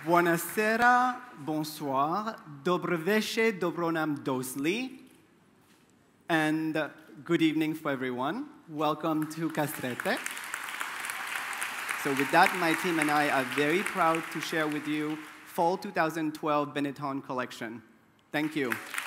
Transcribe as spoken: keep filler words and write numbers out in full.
Buonasera, bonsoir, dobro veche, dobro nam dosli, and uh, good evening for everyone. Welcome to Castrete. So with that, my team and I are very proud to share with you Fall two thousand twelve Benetton collection. Thank you.